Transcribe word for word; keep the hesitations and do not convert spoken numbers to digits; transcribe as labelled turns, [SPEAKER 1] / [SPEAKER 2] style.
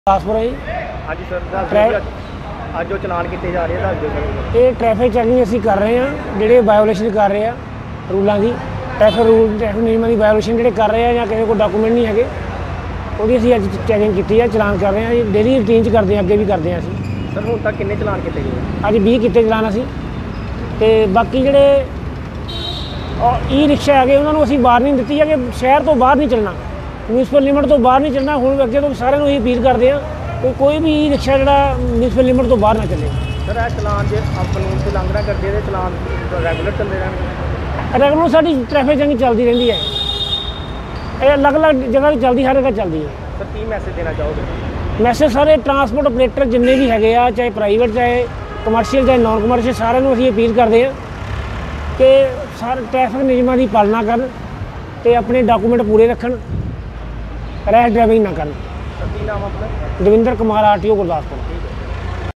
[SPEAKER 1] ਗੁਰਦਾਸਪੁਰ ਹੈ ਜੀ।
[SPEAKER 2] ਹਾਂਜੀ ਸਰ ਦੱਸ ਦਿਓ ਜੀ, ਅੱਜ ਜੋ ਚਲਾਨ ਕੀਤੇ ਜਾ ਰਹੇ ਆ, ਦੱਸ ਦਿਓ ਸਰ।
[SPEAKER 1] ਇਹ ਟ੍ਰੈਫਿਕ ਚੈਕਿੰਗ ਅਸੀਂ ਕਰ ਰਹੇ ਹਾਂ। ਜਿਹੜੇ ਵਾਇਓਲੇਸ਼ਨ ਕਰ ਰਹੇ ਆ ਰੂਲਾਂ ਦੀ, ਟ੍ਰੈਫਿਕ ਰੂਲ ਟ੍ਰੈਫਿਕ ਨਿਯਮਾਂ ਦੀ ਵਾਇਓਲੇਸ਼ਨ ਜਿਹੜੇ ਕਰ ਰਹੇ ਆ ਜਾਂ ਕਿਸੇ ਕੋਲ ਡਾਕੂਮੈਂਟ ਨਹੀਂ ਹੈਗੇ, ਉਹਦੀ ਅਸੀਂ ਅੱਜ ਚੈਕਿੰਗ ਕੀਤੀ ਹੈ, ਚਲਾਨ ਕਰ ਰਹੇ ਹਾਂ ਜੀ। ਡੇਲੀ ਰੂਟੀਨ 'ਚ ਕਰਦੇ ਹਾਂ, ਅੱਗੇ ਵੀ ਕਰਦੇ ਹਾਂ ਅਸੀਂ।
[SPEAKER 2] ਸਰ ਹੁਣ ਤੱਕ ਕਿੰਨੇ ਚਲਾਨ ਕੀਤੇ ਗਏ?
[SPEAKER 1] ਅੱਜ ਵੀਹ ਕੀਤੇ ਚਲਾਨ ਅਸੀਂ। ਅਤੇ ਬਾਕੀ ਜਿਹੜੇ ਈ ਰਿਕਸ਼ਾ ਹੈਗੇ ਉਹਨਾਂ ਨੂੰ ਅਸੀਂ ਵਾਰਨਿੰਗ ਦਿੱਤੀ ਹੈ ਕਿ ਸ਼ਹਿਰ ਤੋਂ ਬਾਹਰ ਨਹੀਂ ਚੱਲਣਾ, ਮਿਊਨਿਸਪਲ ਲਿਮਟ ਤੋਂ ਬਾਹਰ ਨਹੀਂ ਚੱਲਣਾ। ਹੁਣ ਅੱਗੇ ਤੋਂ ਸਾਰਿਆਂ ਨੂੰ ਇਹ ਅਪੀਲ ਕਰਦੇ ਹਾਂ ਕਿ ਕੋਈ ਵੀ ਈ ਰਿਕਸ਼ਾ ਜਿਹੜਾ ਮਿਊਨਿਸਪਲ ਲਿਮਟ ਤੋਂ ਬਾਹਰ ਨਾ ਚੱਲੇ।
[SPEAKER 2] ਸਰ ਇਹ ਚਲਾਨ ਜੇ ਕਾਨੂੰਨ ਦੀ ਉਲੰਘਣਾ ਕਰਦੇ ਇਹਦੇ ਚਲਾਨ ਰੈਗੂਲਰ ਚੱਲਦੇ ਰਹਿਣਗੇ?
[SPEAKER 1] ਰੈਗੂਲਰ ਸਾਡੀ ਟ੍ਰੈਫਿਕ ਚੈਕਿੰਗ ਚੱਲਦੀ ਰਹਿੰਦੀ ਹੈ। ਇਹ ਅਲੱਗ-ਅਲੱਗ ਜਗ੍ਹਾ 'ਤੇ ਚੱਲਦੀ, ਹਰ ਜਗ੍ਹਾ ਚੱਲਦੀ ਹੈ।
[SPEAKER 2] ਸਰ ਕੀ ਮੈਸੇਜ ਦੇਣਾ ਚਾਹੋਗੇ?
[SPEAKER 1] ਮੈਸੇਜ ਸਾਰੇ ਟਰਾਂਸਪੋਰਟ ਆਪਰੇਟਰ ਜਿੰਨੇ ਵੀ ਹੈਗੇ ਆ, ਚਾਹੇ ਪ੍ਰਾਈਵੇਟ ਚਾਹੇ ਕਮਰਸ਼ੀਅਲ ਚਾਹੇ ਨੋਨ ਕਮਰਸ਼ੀਅਲ, ਸਾਰਿਆਂ ਨੂੰ ਅਸੀਂ ਅਪੀਲ ਕਰਦੇ ਹਾਂ ਕਿ ਸਾਰੇ ਟ੍ਰੈਫਿਕ ਨਿਯਮਾਂ ਦੀ ਪਾਲਣਾ ਕਰਨ ਅਤੇ ਆਪਣੇ ਡਾਕੂਮੈਂਟ ਪੂਰੇ ਰੱਖਣ, ਰੈਸ਼ ਡਰਾਈਵਿੰਗ ਨਾ ਕਰਨ।
[SPEAKER 2] ਸਰ ਕੀ ਨਾਮ ਆਪਣਾ?
[SPEAKER 1] Davinder Kumar, R T O Gurdaspur.